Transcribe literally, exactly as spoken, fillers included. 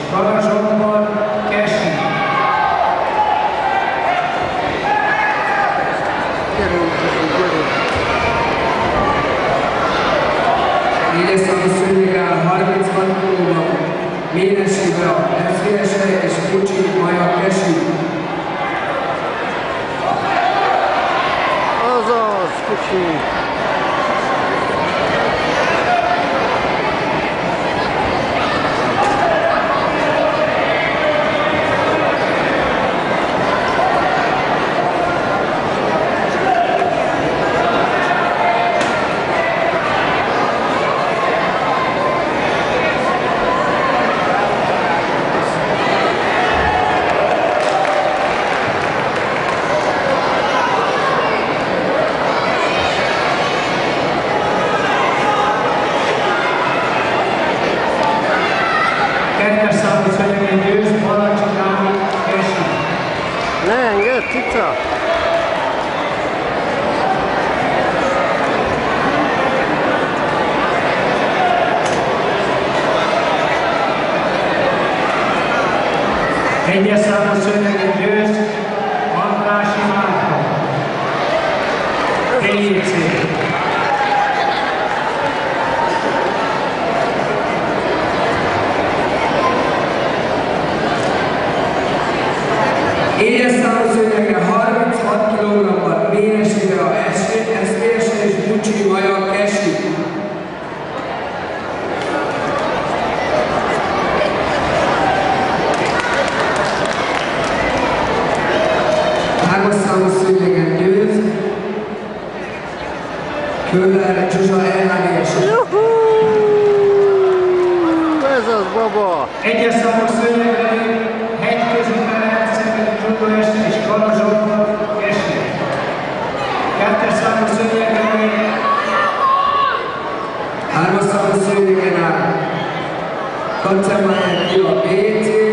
Karazsokban Kesi. Gyerünk, gyerünk. Négyes számú szőnyeg áll harminchat kilóban, Ménesi a Eszélyese és Kucsi Maja Kesi. Azaz, Kucsi. Kettes számú szőnyegen győz, Balacsikámi Kesi. Ne engedd, cica! Egyes számú szőnyegen győz, Andrássy Márton. té jé cé. Négyes számú szőnyegre harminchat kilogramban, Ménesi a Eszélyese és Kucsi Maja Kesi. Hármas számú szőnyegen győz, Köller Zsuzsa ellenés. Juhú! Ez az baba! Egyes számú szőnyegre Hegyközi Ferenc, Zsuzsa és Karazsokban Kesi. Kettes számú szőnyegre Hármas számú szőnyegen áll Kacemán a bé cé